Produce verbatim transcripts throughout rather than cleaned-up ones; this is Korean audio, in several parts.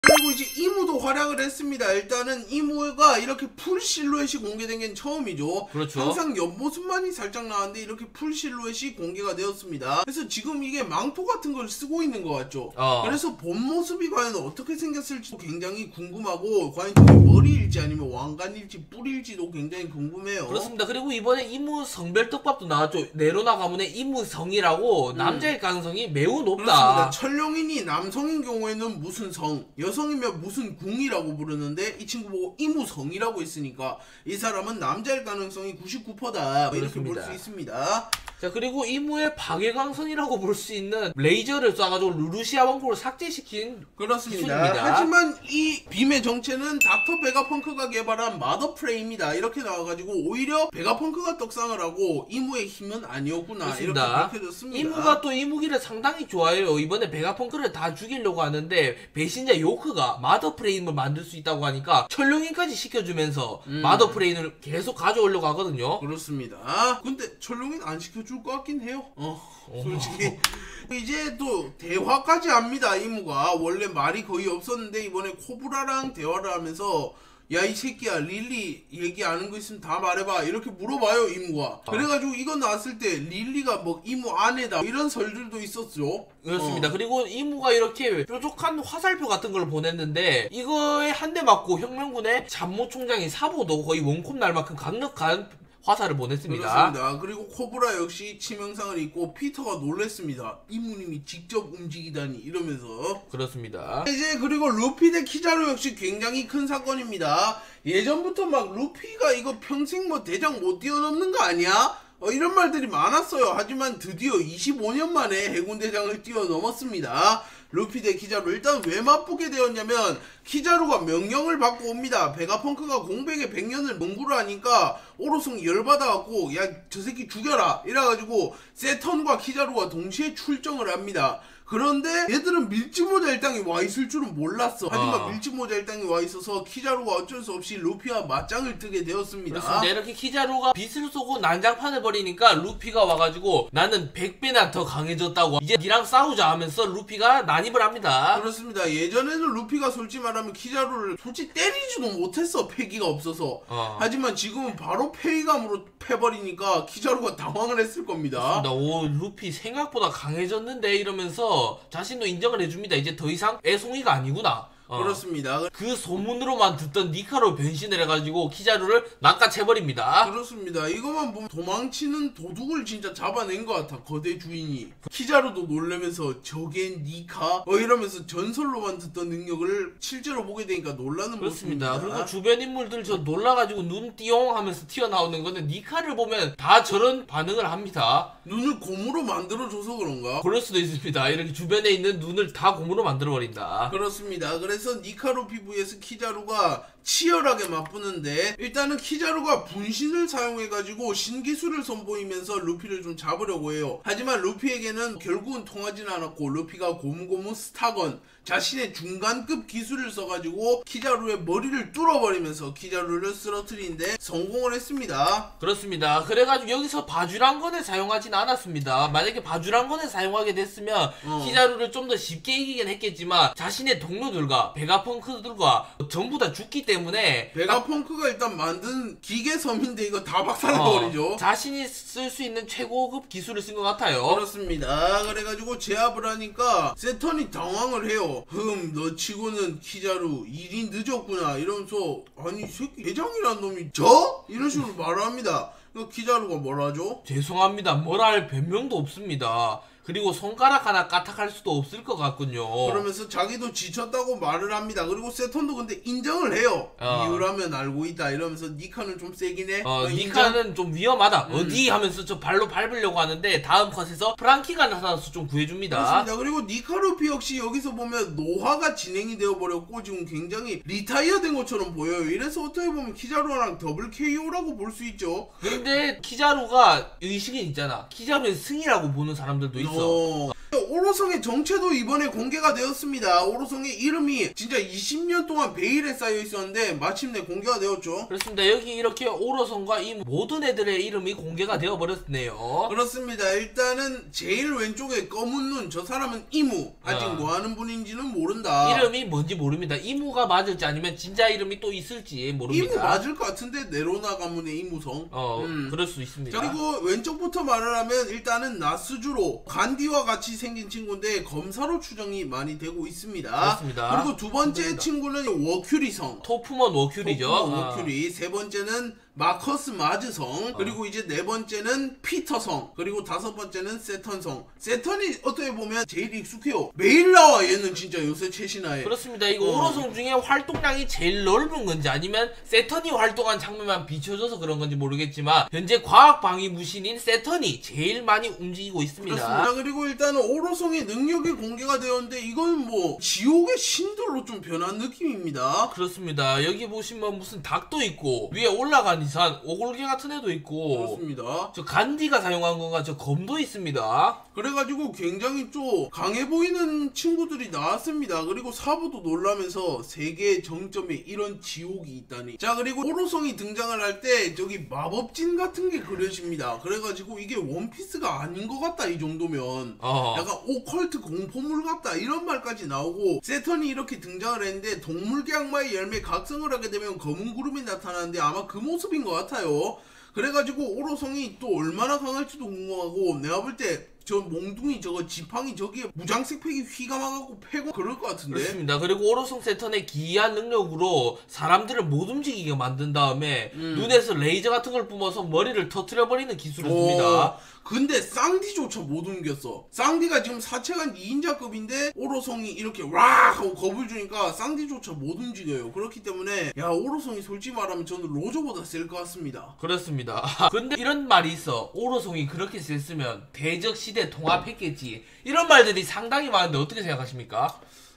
그리고 이제 이무도 활약을 했습니다. 일단은 이무가 이렇게 풀 실루엣이 공개된 게 처음이죠. 그렇죠. 항상 옆모습만이 살짝 나왔는데 이렇게 풀 실루엣이 공개가 되었습니다. 그래서 지금 이게 망토 같은 걸 쓰고 있는 것 같죠. 어. 그래서 본 모습이 과연 어떻게 생겼을지 굉장히 궁금하고, 과연 저게 머리일지 아니면 왕관일지 뿔일지도 굉장히 궁금해요. 그렇습니다. 그리고 이번에 이무 성별떡밥도 나왔죠. 네로나 가문의 이무성이라고. 음. 남자일 가능성이 매우 높다. 그렇습니다. 천룡인이 남성인 경우에는 무슨 성, 여성이면 무슨 궁이라고 부르는데 이 친구 보고 이무성이라고 했으니까 이 사람은 남자일 가능성이 구십구 퍼센트다 이렇게 볼 수 있습니다. 자, 그리고 이무의 박예광선이라고 볼 수 있는 레이저를 쏴가지고 루루시아 왕국을 삭제시킨 그렇습니다. 기술입니다. 하지만 이 빔의 정체는 닥터 베가펑크가 개발한 마더프레임이다 이렇게 나와가지고 오히려 베가펑크가 떡상을 하고 이무의 힘은 아니었구나 그렇습니다. 이렇게 밝혀졌습니다. 이무가 또 이 무기를 상당히 좋아해요. 이번에 베가펑크를 다 죽이려고 하는데 배신자 요크가 마더프레임을 만들 수 있다고 하니까 철룡인까지 시켜주면서 음. 마더프레임을 계속 가져오려고 하거든요. 그렇습니다. 근데 철룡인 안 시켜줄 것 같긴 해요. 어, 솔직히 이제 또 대화까지 합니다. 이무가 원래 말이 거의 없었는데 이번에 코브라랑 대화를 하면서 야 이 새끼야 릴리 얘기하는 거 있으면 다 말해봐 이렇게 물어봐요 이무가. 어. 그래가지고 이거 나왔을 때 릴리가 뭐 이무 아내다 이런 설들도 있었죠. 그렇습니다. 어. 그리고 이무가 이렇게 뾰족한 화살표 같은 걸 보냈는데 이거에 한 대 맞고 혁명군의 참모 총장인 사보도 거의 원콤 날 만큼 강력한 화살을 보냈습니다. 그렇습니다. 그리고 코브라 역시 치명상을 입고 피터가 놀랬습니다. 이무님이 직접 움직이다니 이러면서. 그렇습니다. 이제 그리고 루피 대 키자루 역시 굉장히 큰 사건입니다. 예전부터 막 루피가 이거 평생 뭐 대장 못 뛰어넘는 거 아니야? 어, 이런 말들이 많았어요. 하지만 드디어 이십오 년 만에 해군 대장을 뛰어넘었습니다. 루피 대 키자루. 일단 왜 맞붙게 되었냐면 키자루가 명령을 받고 옵니다. 베가펑크가 공백에 백 년을 농구를 하니까 오로송 열받아갖고 야 저 새끼 죽여라 이래가지고 세턴과 키자루가 동시에 출정을 합니다. 그런데 얘들은 밀짚모자 일당이 와있을 줄은 몰랐어. 하지만 어. 밀짚모자 일당이 와있어서 키자루가 어쩔 수 없이 루피와 맞짱을 뜨게 되었습니다. 그렇습니다. 이렇게 키자루가 빛을 쏘고 난장판을 벌이니까 루피가 와가지고 나는 백 배나 더 강해졌다고 이제 니랑 싸우자 하면서 루피가 난입을 합니다. 그렇습니다. 예전에는 루피가 솔직히 말하면 키자루를 솔직히 때리지도 못했어. 패기가 없어서. 어. 하지만 지금은 바로 패기감으로 패버리니까 키자루가 당황을 했을 겁니다. 그렇습니다. 오 루피 생각보다 강해졌는데 이러면서 자신도 인정을 해줍니다. 이제 더 이상 애송이가 아니구나. 어. 그렇습니다. 그 소문으로만 듣던 니카로 변신을 해가지고 키자루를 낚아채버립니다. 그렇습니다. 이것만 보면 도망치는 도둑을 진짜 잡아낸 것 같아. 거대 주인이. 키자루도 놀라면서 저게 니카? 어 이러면서 전설로만 듣던 능력을 실제로 보게 되니까 놀라는 그렇습니다. 모습입니다. 그리고 주변 인물들 저 놀라가지고 눈 띠용 하면서 튀어나오는 거는 니카를 보면 다 저런 반응을 합니다. 눈을 곰으로 만들어줘서 그런가? 그럴 수도 있습니다. 이렇게 주변에 있는 눈을 다 곰으로 만들어버린다. 그렇습니다. 그래서 그래서 니카루피 vs 키자루가 치열하게 맞붙는데 일단은 키자루가 분신을 사용해가지고 신기술을 선보이면서 루피를 좀 잡으려고 해요. 하지만 루피에게는 결국은 통하지는 않았고 루피가 고무고무 스타건 자신의 중간급 기술을 써가지고 키자루의 머리를 뚫어버리면서 키자루를 쓰러뜨리는데 성공을 했습니다. 그렇습니다. 그래가지고 여기서 바주랑건을 사용하진 않았습니다. 만약에 바주랑건을 사용하게 됐으면 어. 키자루를 좀 더 쉽게 이기긴 했겠지만 자신의 동료들과 베가펑크들과 전부 다 죽기 때문에 베가펑크가 일단 만든 기계섬인데 이거 다 박살내버리죠. 어, 자신이 쓸 수 있는 최고급 기술을 쓴 것 같아요. 그렇습니다. 그래가지고 제압을 하니까 세턴이 당황을 해요. 흠, 너 치고는 키자루 일이 늦었구나 이러면서 아니 새끼 대장이란 놈이 저? 이런 식으로 말을 합니다. 키자루가 뭐라 하죠? 죄송합니다. 뭐라 할 변명도 없습니다. 그리고 손가락 하나 까딱할 수도 없을 것 같군요. 그러면서 자기도 지쳤다고 말을 합니다. 그리고 세턴도 근데 인정을 해요. 어. 이유라면 알고 있다 이러면서 니카는 좀 세긴 해. 어, 어 니카는 인정? 좀 위험하다. 음. 어디 하면서 저 발로 밟으려고 하는데 다음 컷에서 프랑키가 나타나서 좀 구해줍니다. 그렇습니다. 그리고 니카루피 역시 여기서 보면 노화가 진행이 되어버렸고 지금 굉장히 리타이어 된 것처럼 보여요. 이래서 어떻게 보면 키자루랑 더블 케이오라고 볼 수 있죠. 근데 키자루가 의식이 있잖아. 키자루의 승이라고 보는 사람들도 있어. 있어. 오로성의 정체도 이번에 공개가 되었습니다. 오로성의 이름이 진짜 이십 년 동안 베일에 쌓여 있었는데 마침내 공개가 되었죠. 그렇습니다. 여기 이렇게 오로성과 이 모든 애들의 이름이 공개가 되어 버렸네요. 그렇습니다. 일단은 제일 왼쪽에 검은 눈, 저 사람은 이무. 아직 아. 뭐 하는 분인지는 모른다. 이름이 뭔지 모릅니다. 이무가 맞을지 아니면 진짜 이름이 또 있을지 모릅니다. 이무 맞을 것 같은데 네로나 가문의 이무성. 어, 음. 그럴 수 있습니다. 그리고 왼쪽부터 말을 하면 일단은 나스주로 간디와 같이 생긴 친구인데 검사로 추정이 많이 되고 있습니다. 그렇습니다. 그리고 두 번째 그렇습니다. 친구는 워큐리성. 토프먼 워큐리죠. 토프먼 아. 워큐리. 세 번째는 마커스 마즈성. 그리고 이제 네 번째는 피터성. 그리고 다섯 번째는 세턴성. 세턴이 어떻게 보면 제일 익숙해요. 매일 나와 얘는 진짜 요새 최신화에. 그렇습니다. 이거 어. 오로성 중에 활동량이 제일 넓은 건지 아니면 세턴이 활동한 장면만 비춰져서 그런 건지 모르겠지만 현재 과학 방위 무신인 세턴이 제일 많이 움직이고 있습니다. 그렇습니다. 그리고 일단은 오로성의 능력이 공개가 되었는데 이건 뭐 지옥의 신들로 좀 변한 느낌입니다. 그렇습니다. 여기 보시면 무슨 닭도 있고 위에 올라간 이상 오골개 같은 애도 있고 그렇습니다. 저 간디가 사용한 건가 저 검도 있습니다. 그래가지고 굉장히 좀 강해 보이는 친구들이 나왔습니다. 그리고 사부도 놀라면서 세계의 정점에 이런 지옥이 있다니. 자, 그리고 오로성이 등장을 할 때 저기 마법진 같은 게 그려집니다. 그래가지고 이게 원피스가 아닌 것 같다 이 정도면. 어. 약간 오컬트 공포물 같다 이런 말까지 나오고, 세턴이 이렇게 등장을 했는데 동물계 악마의 열매 각성을 하게 되면 검은 구름이 나타나는데 아마 그 모습인 것 같아요. 그래가지고 오로성이 또 얼마나 강할지도 궁금하고, 내가 볼 때 저 몽둥이 저거 지팡이 저기에 무장색 팩이 휘가 막아갖고 패고 그럴 것 같은데. 그렇습니다. 그리고 오로성 세턴의 기이한 능력으로 사람들을 못 움직이게 만든 다음에 음. 눈에서 레이저 같은 걸 뿜어서 머리를 터트려버리는 기술을 오, 씁니다. 근데 쌍디조차 못 옮겼어. 쌍디가 지금 사체간 이 인자급인데 오로성이 이렇게 락 하고 겁을 주니까 쌍디조차 못 움직여요. 그렇기 때문에 야, 오로성이 솔직히 말하면 저는 로저보다 셀 것 같습니다. 그렇습니다. 근데 이런 말이 있어. 오로성이 그렇게 셌으면 대적 시대 통합했겠지. 이런 말들이 상당히 많은데 어떻게 생각하십니까?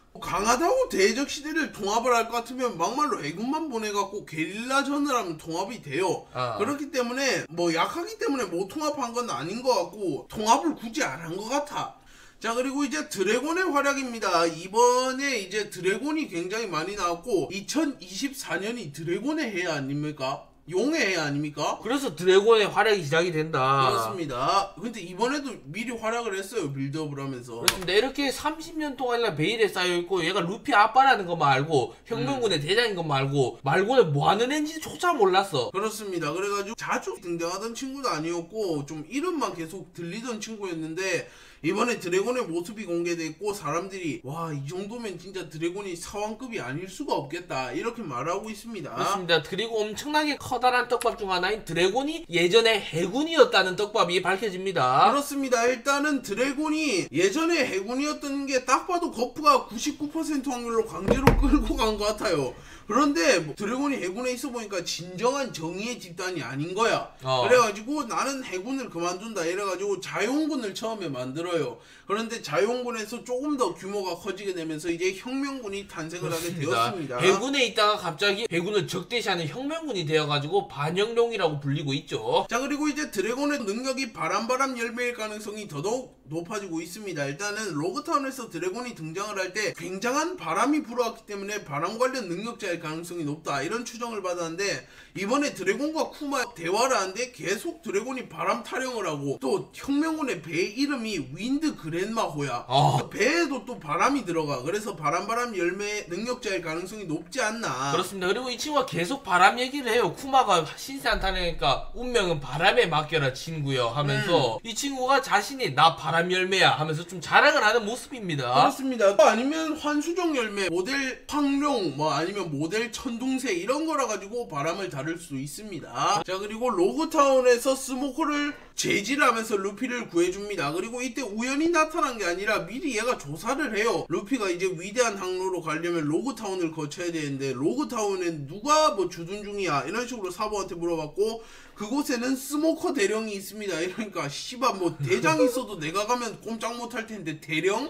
강하다고 대적 시대를 통합을 할 것 같으면 막말로 해군만 보내갖고 게릴라전을 하면 통합이 돼요. 아. 그렇기 때문에 뭐 약하기 때문에 못 통합한 건 아닌 것 같고, 통합을 굳이 안 한 것 같아. 자, 그리고 이제 드래곤의 활약입니다. 이번에 이제 드래곤이 굉장히 많이 나왔고, 이천이십사 년이 드래곤의 해 아닙니까? 용의 해 아닙니까? 그래서 드래곤의 활약이 시작이 된다. 그렇습니다. 근데 이번에도 미리 활약을 했어요. 빌드업을 하면서. 그렇습니다. 이렇게 삼십 년 동안이나 베일에 쌓여있고 얘가 루피 아빠라는 것만 알고 혁명군의 음. 대장인 것만 알고 말고는 뭐하는 애인지조차 몰랐어. 그렇습니다. 그래가지고 자주 등장하던 친구도 아니었고 좀 이름만 계속 들리던 친구였는데, 이번에 드래곤의 모습이 공개됐고 사람들이 와, 이 정도면 진짜 드래곤이 사왕급이 아닐 수가 없겠다 이렇게 말하고 있습니다. 그렇습니다. 그리고 엄청나게 커다란 떡밥 중 하나인 드래곤이 예전에 해군이었다는 떡밥이 밝혀집니다. 그렇습니다. 일단은 드래곤이 예전에 해군이었던 게 딱 봐도 거프가 구십구 퍼센트 확률로 강제로 끌고 간 것 같아요. 그런데 뭐 드래곤이 해군에 있어 보니까 진정한 정의의 집단이 아닌 거야. 어. 그래가지고 나는 해군을 그만둔다 이래가지고 자용군을 처음에 만들어요. 그런데 자용군에서 조금 더 규모가 커지게 되면서 이제 혁명군이 탄생을 하게 되었습니다. 해군에 있다가 갑자기 해군을 적대시하는 혁명군이 되어가지고 반혁명이라고 불리고 있죠. 자, 그리고 이제 드래곤의 능력이 바람바람 열매일 가능성이 더더욱 높아지고 있습니다. 일단은 로그타운에서 드래곤이 등장을 할 때 굉장한 바람이 불어왔기 때문에 바람 관련 능력자일 가능성이 높다 이런 추정을 받았는데, 이번에 드래곤과 쿠마 대화를 하는데 계속 드래곤이 바람 타령을 하고, 또 혁명군의 배 이름이 윈드 그랜마호야. 어. 배에도 또 바람이 들어가. 그래서 바람바람 열매 능력자일 가능성이 높지 않나. 그렇습니다. 그리고 이 친구가 계속 바람 얘기를 해요. 쿠마가 신세한테 하니까 운명은 바람에 맡겨라 친구여 하면서 음. 이 친구가 자신이 나 바람 열매야 하면서 좀 자랑을 하는 모습입니다. 그렇습니다. 아니면 환수정 열매, 모델 황룡, 뭐 아니면 모델 천둥새 이런 거라 가지고 바람을 다룰 수 있습니다. 자, 그리고 로그타운에서 스모커를 제지하면서 루피를 구해줍니다. 그리고 이때 우연히 나타난 게 아니라 미리 얘가 조사를 해요. 루피가 이제 위대한 항로로 가려면 로그타운을 거쳐야 되는데 로그타운엔 누가 뭐 주둔 중이야 이런 식으로 사부한테 물어봤고, 그곳에는 스모커 대령이 있습니다. 이러니까 씨발 뭐 대장 있어도 내가 가면 꼼짝 못할 텐데 대령?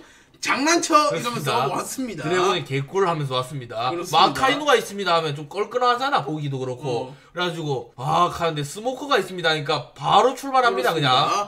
장난쳐! 이러면서 왔습니다. 드래곤이 개꿀 하면서 왔습니다. 그렇습니다. 마카이누가 있습니다 하면 좀 껄끄러하잖아, 보기도 그렇고. 어. 그래가지고 아 가는데 스모커가 있습니다 하니까 바로 출발합니다. 그렇습니다. 그냥.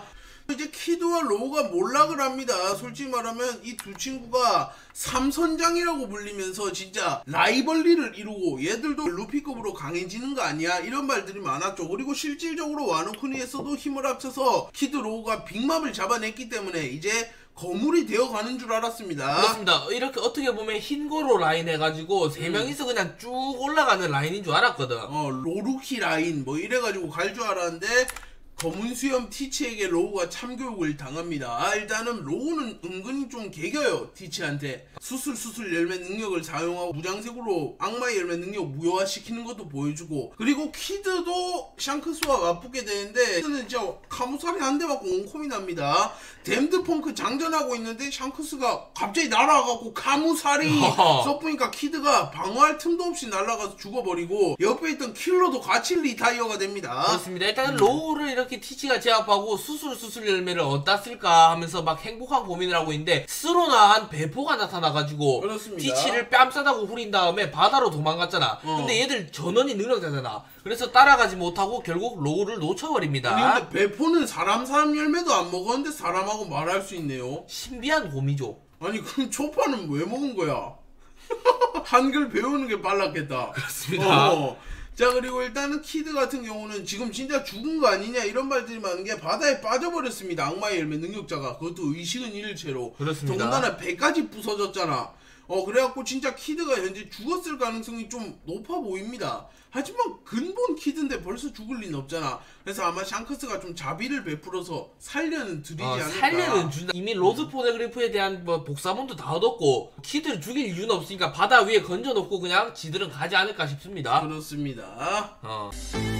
이제 키드와 로우가 몰락을 합니다. 솔직히 말하면 이 두 친구가 삼선장이라고 불리면서 진짜 라이벌리를 이루고 얘들도 루피급으로 강해지는 거 아니야? 이런 말들이 많았죠. 그리고 실질적으로 와노쿠니에서도 힘을 합쳐서 키드 로우가 빅맘을 잡아냈기 때문에 이제 거물이 되어가는 줄 알았습니다. 그렇습니다. 이렇게 어떻게 보면 흰고로 라인 해가지고 세 명이서 그냥 쭉 올라가는 라인인 줄 알았거든. 어 로루키 라인 뭐 이래가지고 갈 줄 알았는데 검은 수염 티치에게 로우가 참교육을 당합니다. 아, 일단은 로우는 은근히 좀 개겨요. 티치한테 수술수술 열매 능력을 사용하고 무장색으로 악마의 열매 능력 무효화시키는 것도 보여주고, 그리고 키드도 샹크스와 맞붙게 되는데 키드는 진짜 카무사리 한 대 맞고 온콤이 납니다. 댐드 펑크 장전하고 있는데 샹크스가 갑자기 날아가고 카무사리 써보니까 키드가 방어할 틈도 없이 날아가서 죽어버리고 옆에 있던 킬러도 같이 리타이어가 됩니다. 그렇습니다. 일단 은 로우를 이렇게 티치가 제압하고 수술 수술 열매를 어디다 쓸까 하면서 막 행복한 고민을 하고 있는데 스로난 배포가 나타나가지고 그렇습니다. 티치를 뺨싸다고 후린 다음에 바다로 도망갔잖아. 어. 근데 얘들 전원이 능력자잖아. 그래서 따라가지 못하고 결국 로우를 놓쳐버립니다. 아니 근데 배포는 사람 사람 열매도 안 먹었는데 사람하고 말할 수 있네요. 신비한 곰이죠. 아니 그럼 초파는 왜 먹은 거야? 한글 배우는 게 빨랐겠다. 그렇습니다. 어. 자, 그리고 일단은 키드 같은 경우는 지금 진짜 죽은 거 아니냐 이런 말들이 많은 게 바다에 빠져버렸습니다. 악마의 열매 능력자가. 그것도 의식은 잃을 채로. 그렇습니다. 더군다나 배까지 부서졌잖아. 어 그래갖고 진짜 키드가 현재 죽었을 가능성이 좀 높아 보입니다. 하지만 근본 키드인데 벌써 죽을 리는 없잖아. 그래서 아마 샹크스가 좀 자비를 베풀어서 살려는 드리지 어, 않을까. 살려는 준다. 이미 로드 포네그리프에 대한 뭐 복사본도 다 얻었고 키드를 죽일 이유는 없으니까 바다 위에 건져놓고 그냥 지들은 가지 않을까 싶습니다. 그렇습니다. 어.